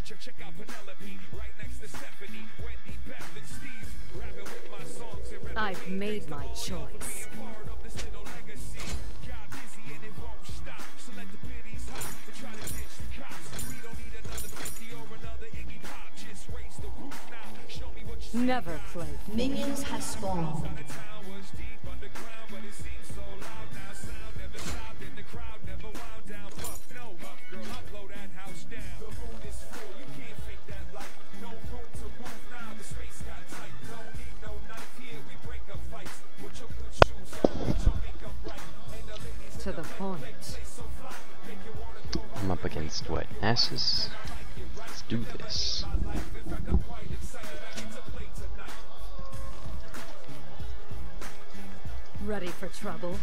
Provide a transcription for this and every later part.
Check out Penelope, right next to Stephanie, Wendy, Beth, and Steve. Rapping with my songs and I've made my choice. part of this little legacy. Got busy and it won't stop. So let the biddies hop and try to ditch the cops. We don't need another 50 or another Iggy Pop. Just raise the roof now. Show me what you Never play. Minions have spawned. The town was deep underground, but it seems so loud now. Sound never stopped and the crowd never wound down. Buff, no, buff girl, I blow that house down. The room is full, you can't fake that light. No room to move now, the space got tight. No need no knife here, we break up fights. Put your good shoes on, put your makeup right. And the ladies To the point. play so fly, make you wanna go I'm up against what? Asses? Let's do this. Ready for trouble?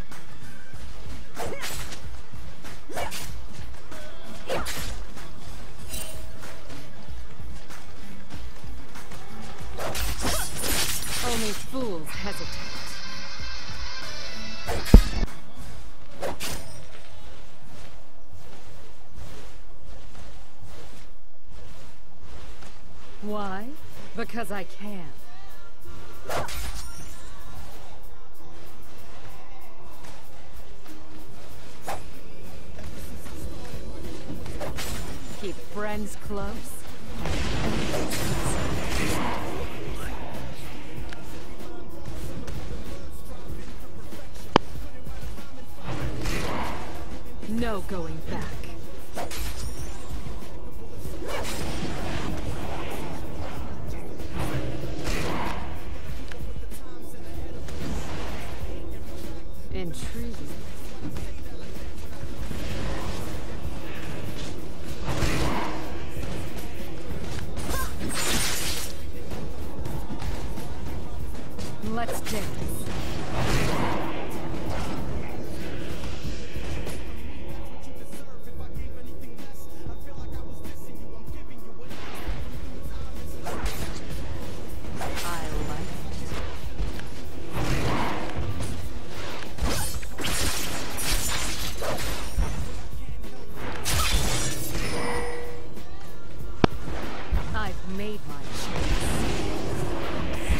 Only fools hesitate. Why? Because I can. Keep friends close. No going back. Intriguing. Let's dance. I like it. I've made my choice.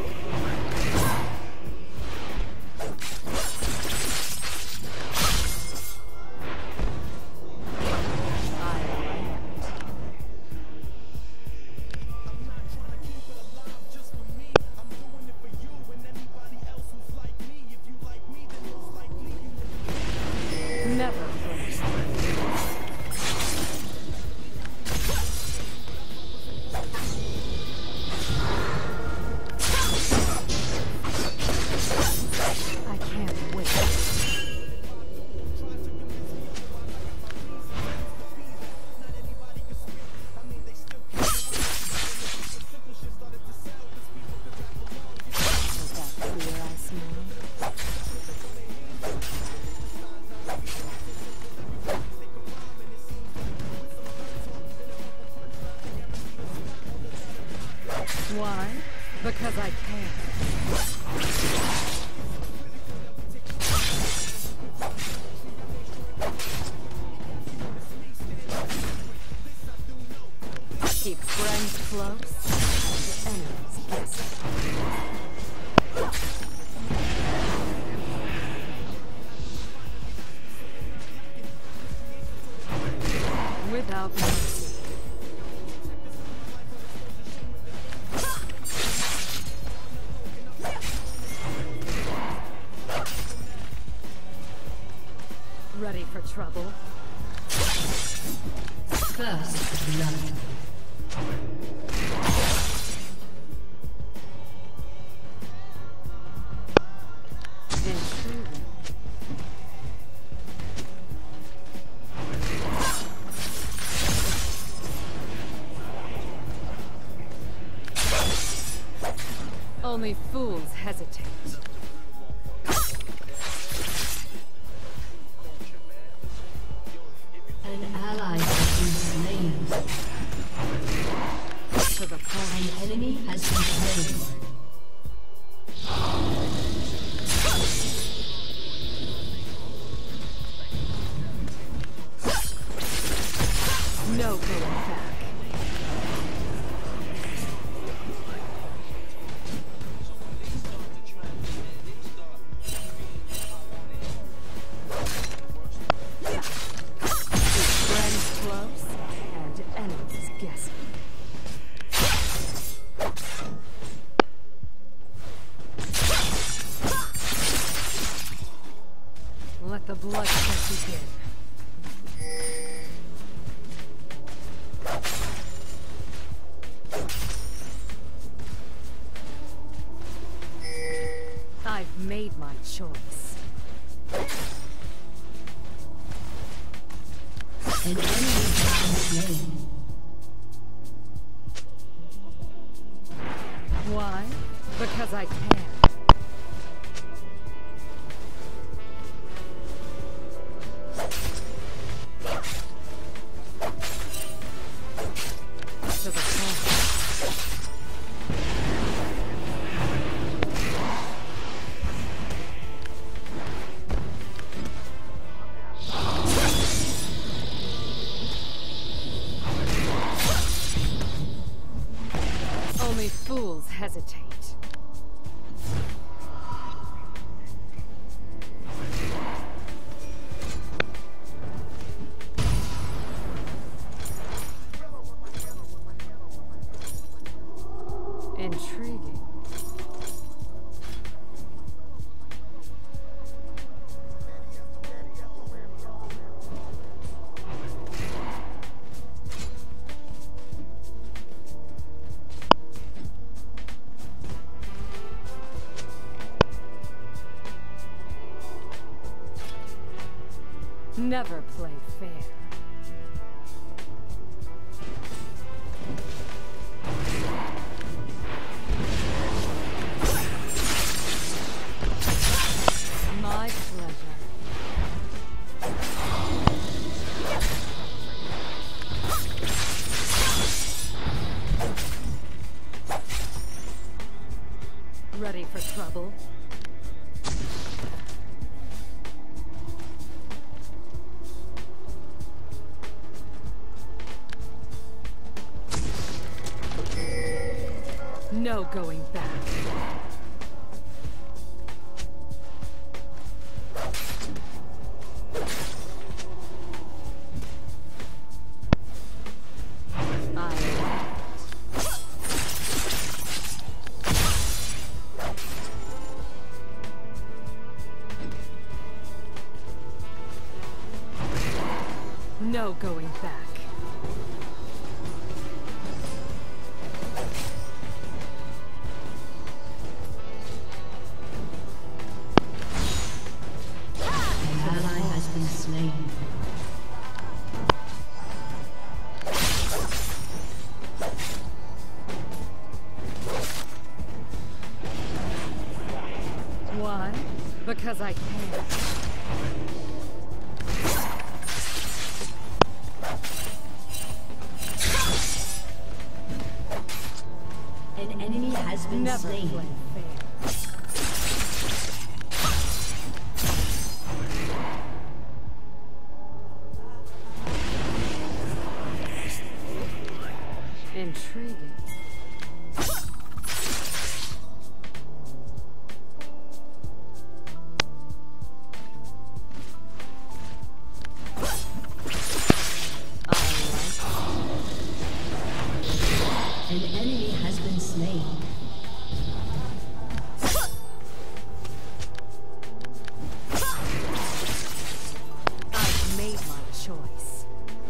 I land. Never first. I can't wait. Is that fear I smell? Why? Because I can. Keep friends close, enemies distant. Without mercy. Ready for trouble? First blood. Intriguing. Only fools hesitate. An ally has been slain. To the point. An enemy has been slain. No going back. enemies guessing. Let the bloodshed begin. I've made my choice. An enemy has been slain. Why? Because I can. To the front. Only fools hesitate. Intriguing. Never play fair. My pleasure. Ready for trouble? No going back. I no going back. An ally has been slain. Why? Because I can. An enemy has been Never slain. play fair. Intriguing. An enemy has been slain. I've made my choice.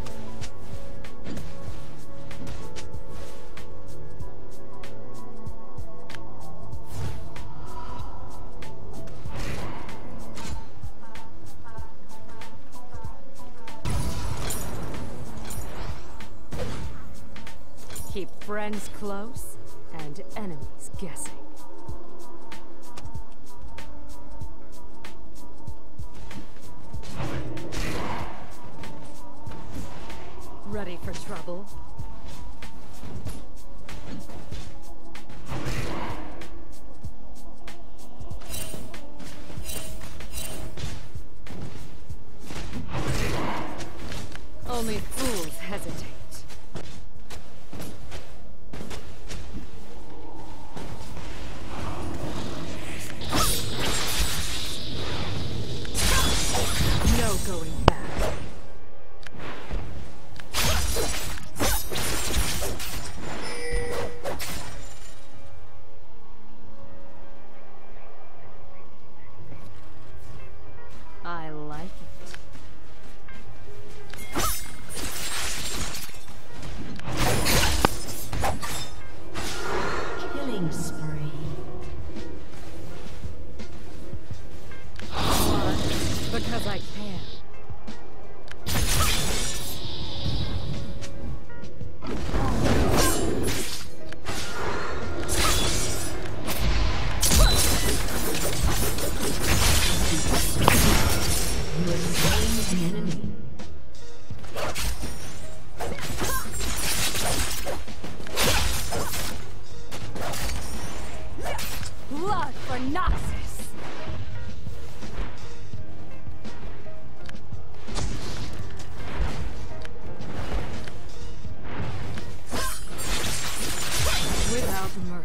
Keep friends close and enemies guessing. Ready for trouble? Only fools hesitate. No going back.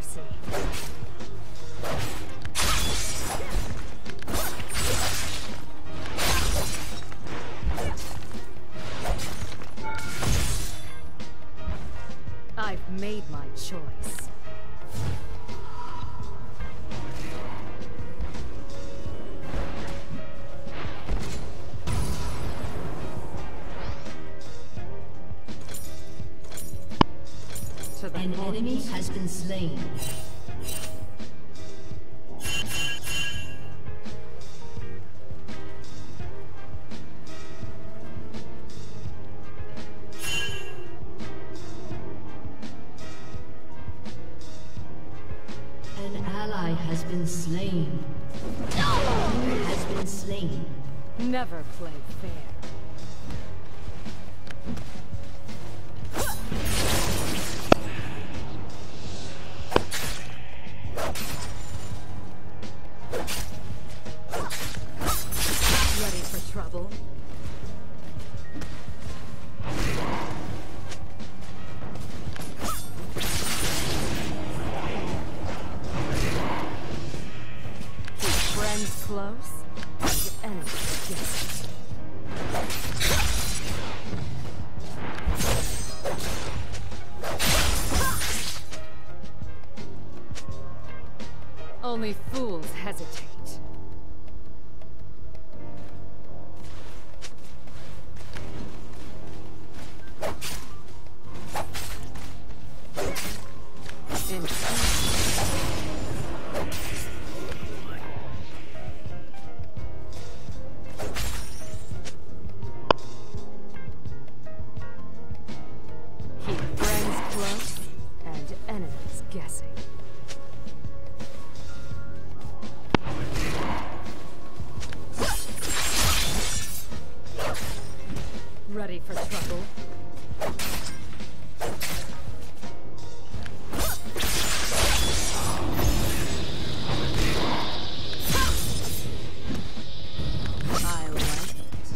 mercy. I've made my choice. To the An enemy has been slain. An ally has been slain. Enemy has been slain. Never play fair. Ready for trouble? Keep friends close and enemies distant. Only fools hesitate. Keep friends close and enemies guessing. Ready for trouble? I like it.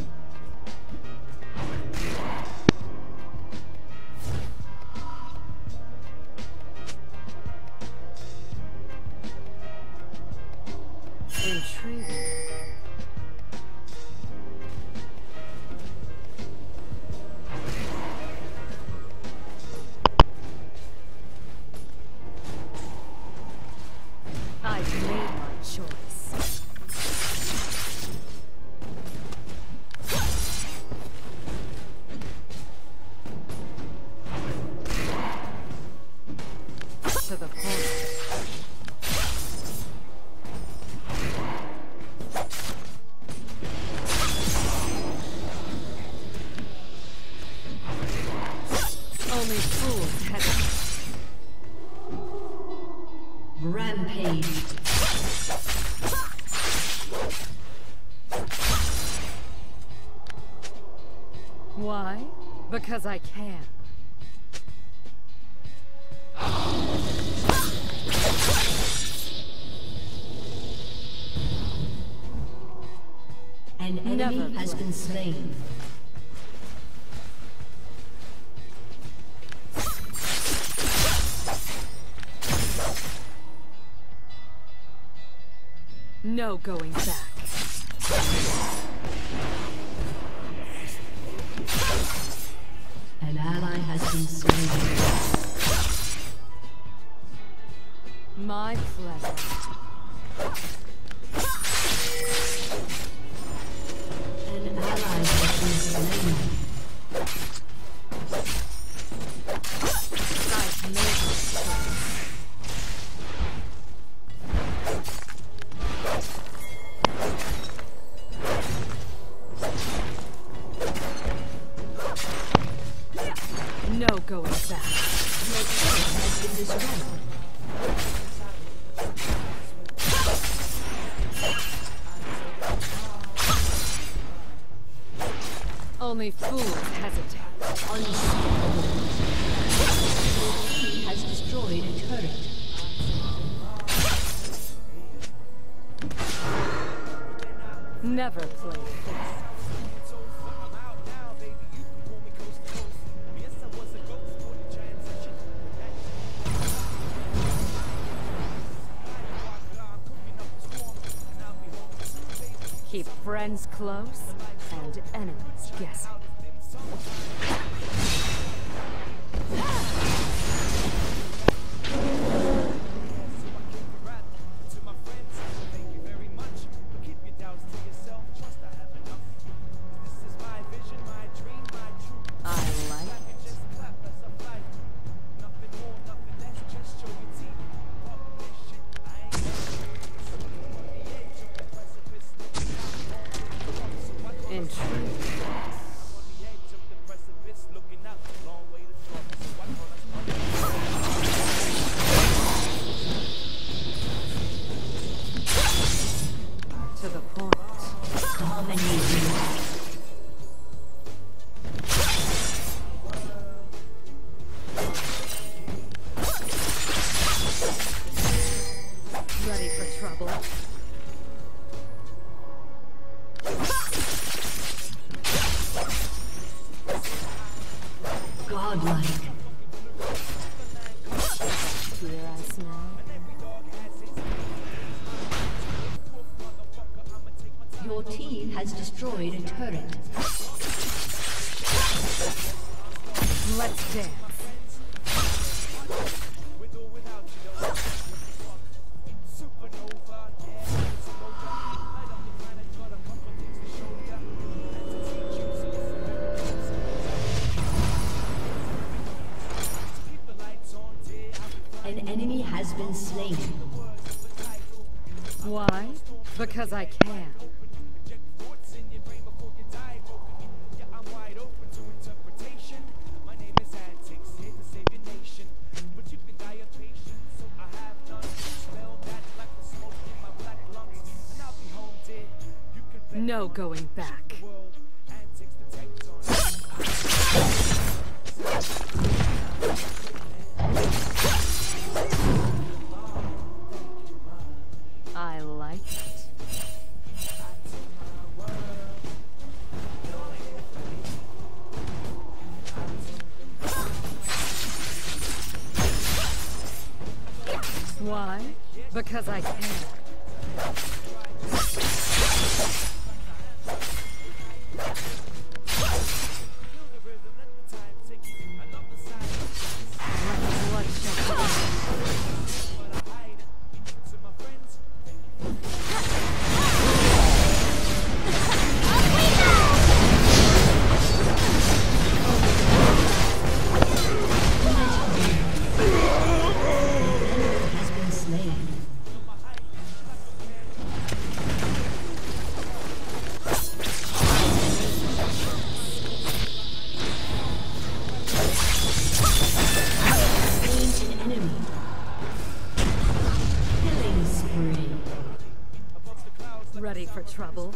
Intriguing. I've made my choice. To the point. Only fools hesitate. Rampage. Why? Because I can. An enemy Never has play. been slain. No going back. An ally has been slain. My pleasure. An ally has been slain. I've made my choice. No going back. Your turret has been destroyed. Only fools hesitate. Unstoppable. Your team has destroyed a turret. Never play fair. Friends close and enemies guessing. To the point. Dominating. Ready for trouble. Godlike. Here I smell. Your team has destroyed a turret. Let's dance. An enemy has been slain. Why? Because I can. No going back. I like it. Why? Because I can. Has been slain. Slain an enemy. Killing spree. Ready for trouble.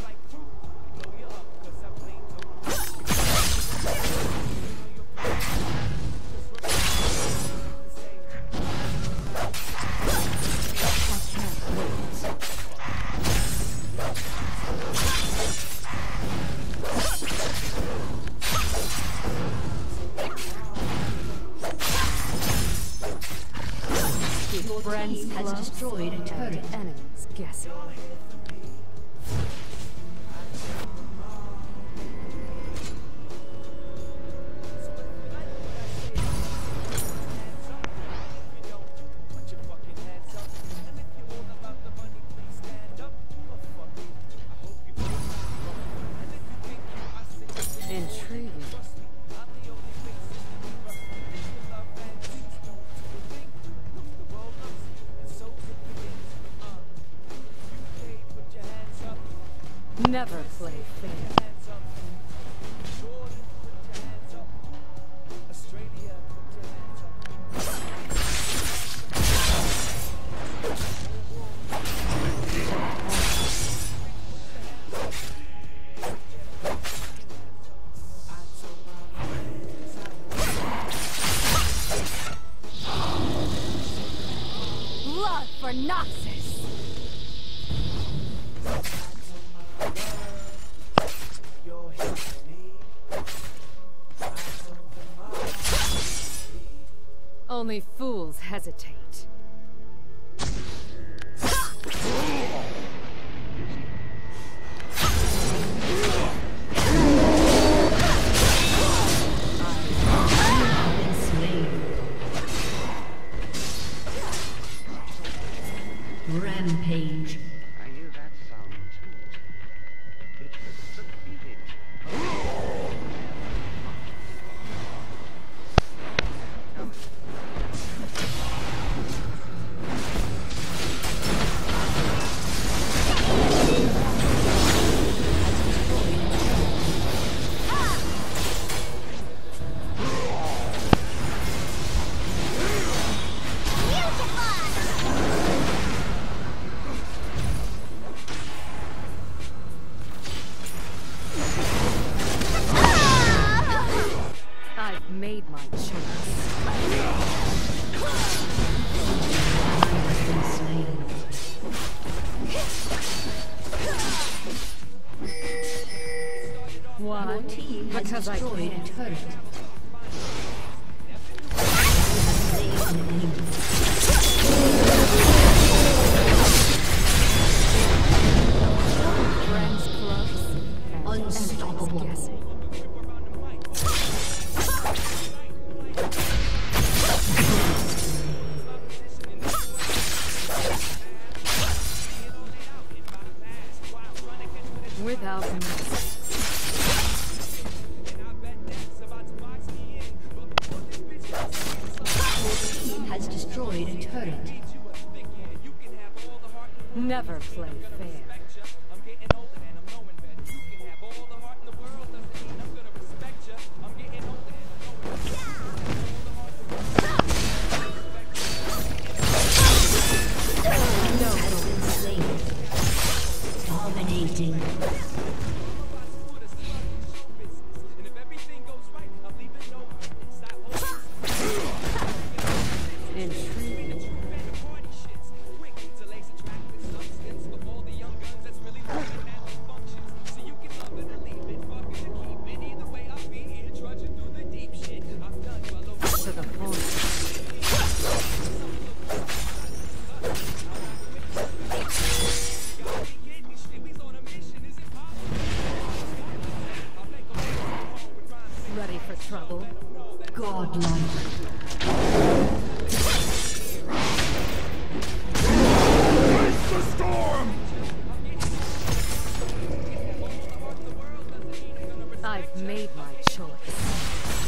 Your Friends team has close destroyed a and turret. enemies guessing. Intriguing. Never play fair. Blood for Noxus! Only fools hesitate. made my choice. Has been slain. Why? Your team has Because I destroyed can. a turret. Slain an enemy. Friends close and Unstoppable. enemies guessing. Without mercy. Your team has destroyed a turret. Never play fair. Has been slain. Dominating. Intriguing. To the point. Ready for trouble? Godlike. I've made my choice.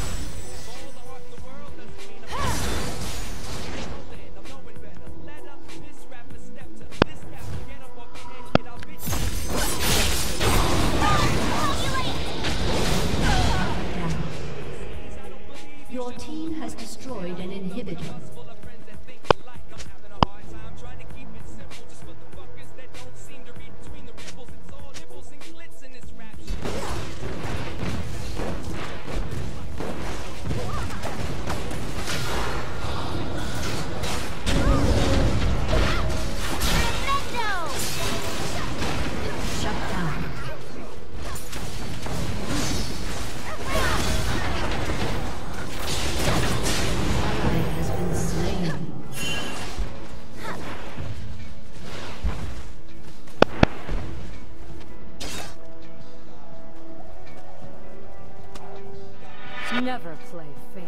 Your team has destroyed an inhibitor. Shut down. Ally has been slain. Never play fair.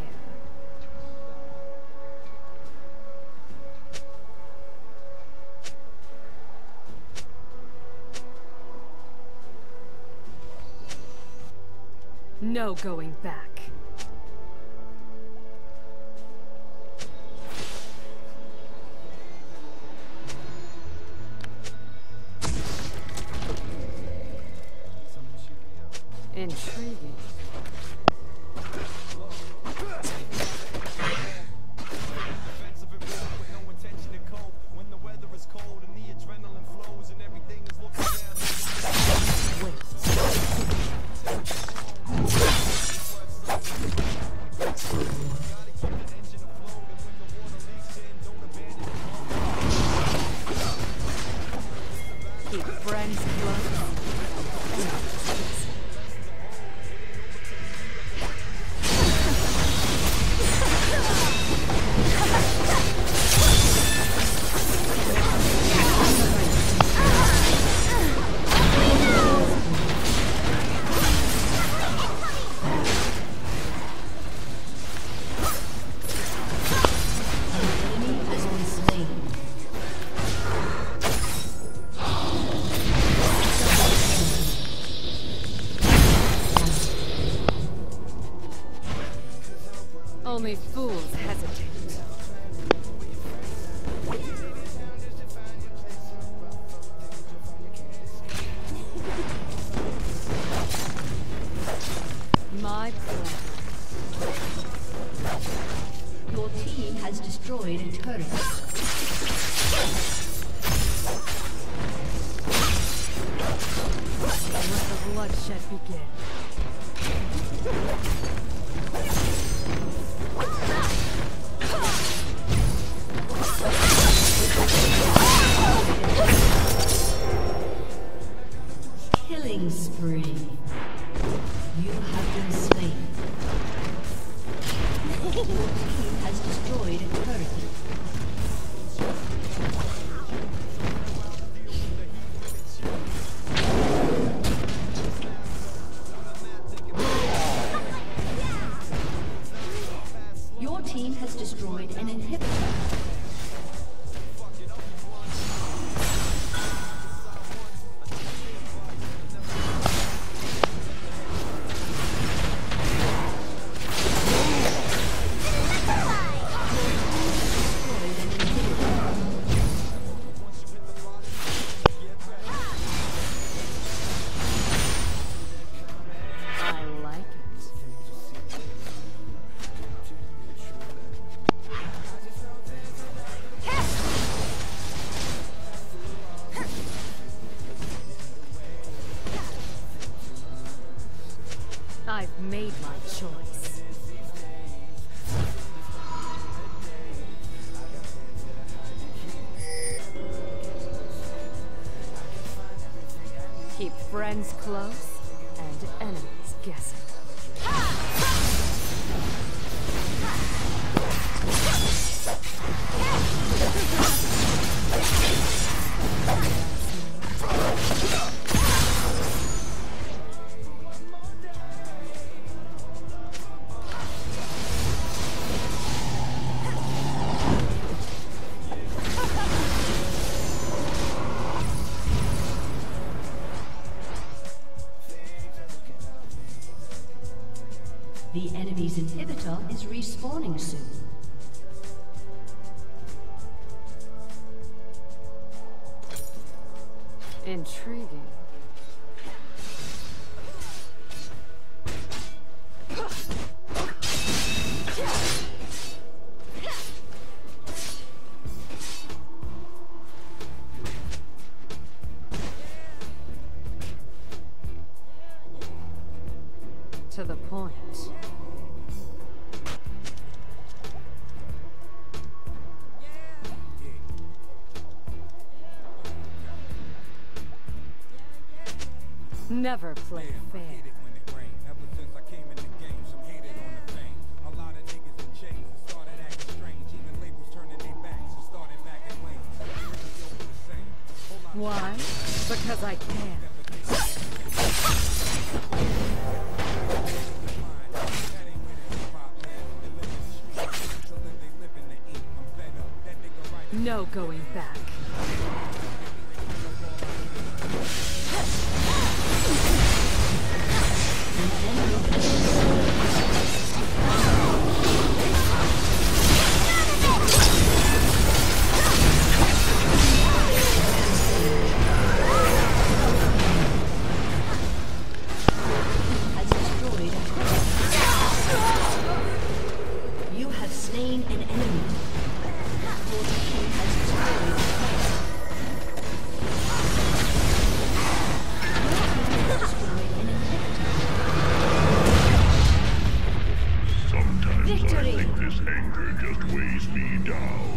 No going back. Intriguing. Keep friends close. Enemy has been slain. Only fools hesitate. My pleasure. Your team has destroyed a turret. Let the bloodshed begin. Team has destroyed a turret. Your team has destroyed an inhibitor. I like it. I've made my choice. Keep friends close and enemies guessing. The enemy's inhibitor is respawning soon. Intriguing. To the point. Never play fair. Hate it when it rain. Ever since I came in the game, some hated on the fame. A lot of niggas been changed and started acting strange. Even labels turning their backs and started back at lanes. The same. Why? Because I can. No going back. Has destroyed a turret. You have slain an enemy. Your team has destroyed a turret. Your team has destroyed an inhibitor. Sometimes Victory. I think this anger just weighs me down.